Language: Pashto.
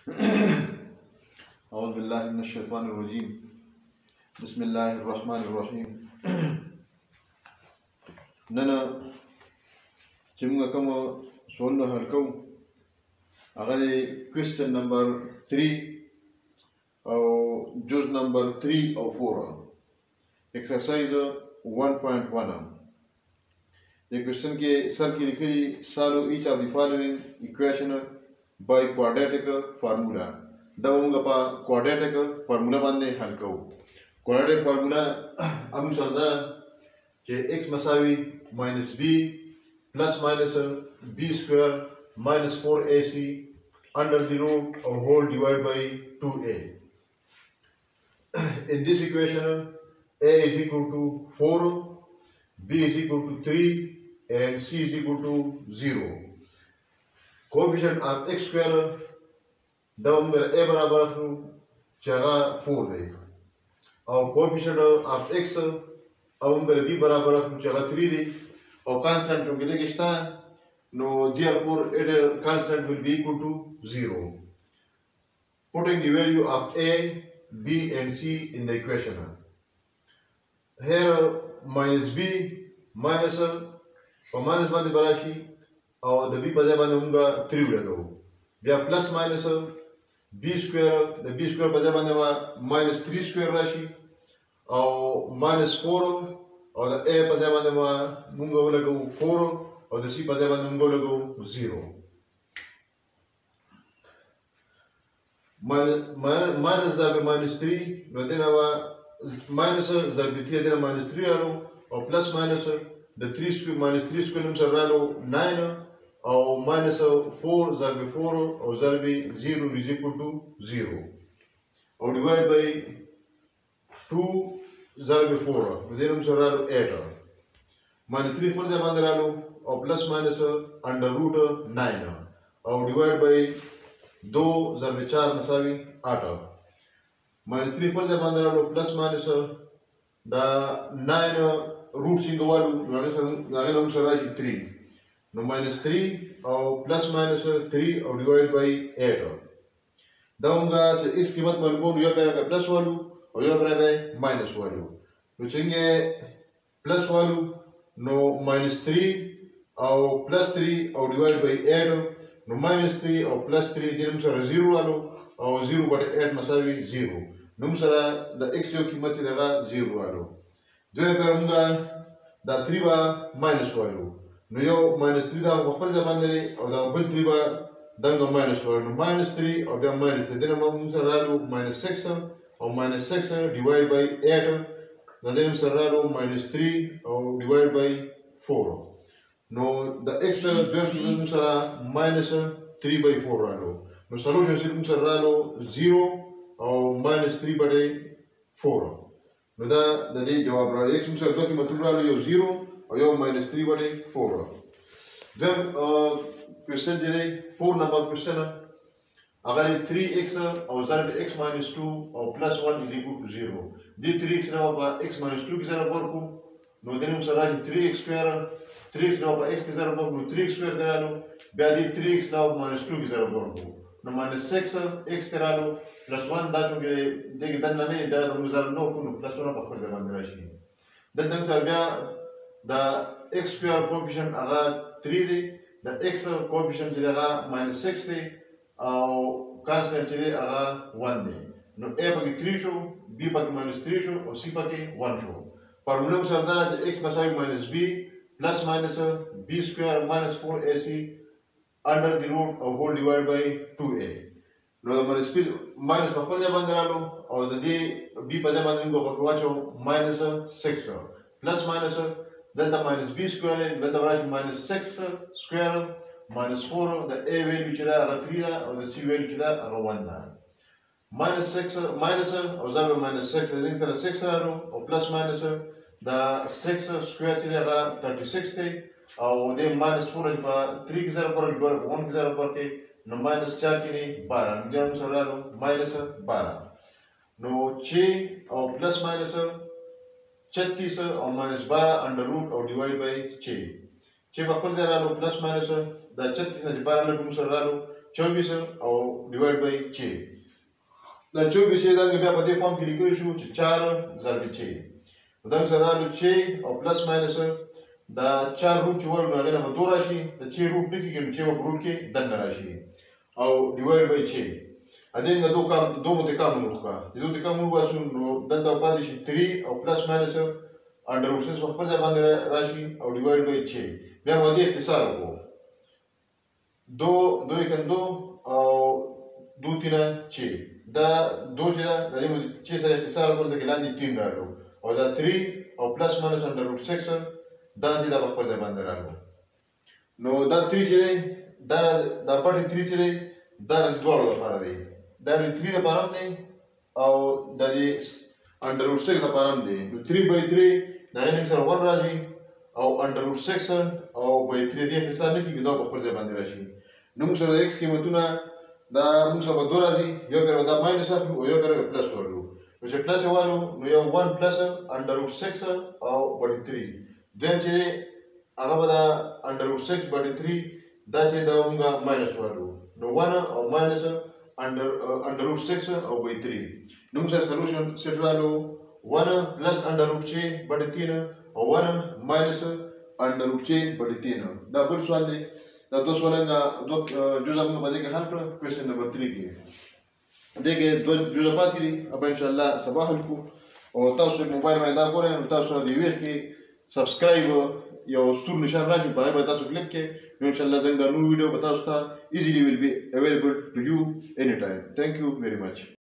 औज़ुबिल्लाहिमिनश्शैतानिर्रजीम बिस्मिल्लाहिर्रहमानिर्रहीम नना चिमगा कम सोल्लो हरकौ अगले क्वेश्चन नंबर 3 और जुज नंबर 3 और 4 एक्सरसाइज 1.1 ये क्वेश्चन के सर की लिखी solve each of the following equation by quadratic formula दवंगा पा quadratic formula बांधे हल को quadratic formula अनुसार दा के x मसावी minus b plus minus b square minus 4ac under the root of whole divided by 2a. In this equation a is equal to 4, b is equal to 3 and c is equal to 0. Coefficient of x square दवम मेरा a बराबर रखूं जगह 4 दे और coefficient of x अब मेरा b बराबर रखूं जगह 3 दे और constant जो किधर किस्ता no therefore it constant will be equal to 0. Putting the value of a, b and c in the equation. Here minus b minus और minus बांधे बराशी और the b बजाय बांधे होगा 3 उड़ेगा या प्लस माइनस b स्क्वायर बजाय बांधे हुआ minus 3 स्क्वायर राशि और minus 4 और a बजाय बांधे हुआ मुंगा वाला को 4 और c बजाय बांधे मुंगा वाला को 0. माइनस जब minus 3 बजाय हुआ माइनस जब 3 देना minus 3 आलो और plus minus the 3 square minus 3 square में चल रहा लो 9 और minus 4 जब 4 और जब 0 is equal to 0 और divide by 2 जब 4 वजह हम चल रहा लो 8 minus 3 पर जब आंदर आलो और प्लस माइनस under root 9 और divide by 2 जब 4 मसावी 8 minus 3 पर जब आंदर आलो प्लस माइनस दा 9 root सिंगल वालू आगे हम चल रहा है 3 no minus 3 और plus minus 3 और divide by 8 दाऊंगा तो x कीमत मालूम यो पर प्लस वालू और यो पर माइनस वालू तो चाहिए प्लस वालू no minus 3 और plus 3 और divide by 8 no minus 3 और plus 3 दिन में 0 वालू और 0 बटे 8 मसावी 0 नमसरा द x यो कीमत लगा 0 वालू जो पर होगा द 3 बा माइनस वालू no yo minus 3 da wakpal zamandere or da bul 3 ba danga minus 1 no minus 3 or da minus 3 then I'm saralo minus 6 or minus 6 divided by 8 then saralo minus 3 or divided by 4 no the x then sara minus 3 by 4 ralo no solution sim saralo 0 or minus 3 by 4 no da de jawab ra x sim sar do ki matlab ralo yo 0 और यो minus 3 बटे 4 जब क्वेश्चन जे 4 number question अगर 3x और जरा x minus 2 और plus 1 is equal to 0 दी 3x ना बाबा x minus 2 की जरा वर्क को नो देने में सरा 3x स्क्वायर 3x ना बाबा x की जरा वर्क नो 3x स्क्वायर देना लो ब्यादी 3x ना बाबा minus 2 की जरा वर्क को नो minus 6x तेरा लो plus 1 दाचो के देख दन ना नहीं जरा तो मुझे नो को plus 1 पकड़ के बंद राशि दन दन सर ब्या the x square coefficient aga 3 di the x coefficient jile aga minus 6 di और constant jile aga 1 di no a paki 3 sho b paki minus 3 sho और c paki 1 sho formula को सरदार है x मसावी minus b plus minus b square minus 4ac under the root of whole divided by 2a no minus पकड़ जा बंद डालो और the b पजा बंद इनको पकड़वाचो minus 6 plus minus delta minus b square delta बराबर minus 6 square minus 4 the a value चला अगर 3 दा और the c value चला अगर 1 दा minus 6 minus और जब minus 6 इधर से 6 रहा और plus minus the 6 square चला अगर 36 थे और the minus 4 जब 3 की जगह पर 1 की जगह पर के no minus 4 की नहीं 12 जब हम रहा minus 12 no 6 और plus minus 36 और minus 12 under root और divide by 6 6 बकल जरा लो plus minus दा 36 ने 12 लगूं सर लो 24 और डिवाइड बाई 6 دا 24 دا بیا په دې فارم کې لیکل شو چې 4 ضرب 6 دا سره راځي 6 او پلس ماینس دا 4 روټ چې ورنه هغه نه 2 راشي د 6 روټ نه کېږي چې په روټ کې دنه راشي او ډیوایډ بای 6 ا دې نه دوه مته کم نو ښه دې دوه کم نو واسو نو دلته پاتې شي 3 او پلس ماینس انډر روټ 6 په خپل ځای باندې راشي او ډیوایډ بای 6 بیا مو دې اختصار وکړو 2 کن 2 او 2 3 6 دا 2 چې دا د دې مو 6 سره اختصار وکړل د ګلاندې 3 راړو او دا 3 او پلس ماینس انډر روټ 6 دا چې دا په خپل ځای باندې راړو نو دا 3 چې دا پټ 3 چې دا د دوړو لپاره دی دا د 3 لپاره دی او د انډر روټ 6 لپاره دی نو 3 بای 3 دا یې سره 1 راځي او انډر روټ 6 او بای 3 دې حساب نه کیږي دا په خپل ځای باندې راشي نو موږ سره د x قیمتونه دا موږ سره به 2 راځي یو بیر دا ماینس او یو بیر پلس ورلو نو چې پلس والو نو یو 1 پلس انډر روټ 6 او بای 3 دویم چې هغه به دا انډر روټ 6 بای 3 دا چې دا موږ ماینس والو نو 1 او ماینس انډر روټ 6 او بای 3 نو موږ سره سولوشن سیټ رالو 1 پلس انډر روټ 6 بای 3 او 1 ماینس انډر روټ 6 بای 3 دا بل سوال دی دا دو سوالونه دو جزء موږ باندې کې حل کړو کوېسچن نمبر 3 کې دغه دو جزء پاتې دي اب ان شاء الله صباح الکو او تاسو موبایل باندې دا ګورئ نو تاسو د ویښ کې سبسکرایب یو ستور نشان راشي په هغه تاسو کلیک کې نو ان شاء الله څنګه نو ویډیو به تاسو ته easily will be available to you anytime. Thank you very much.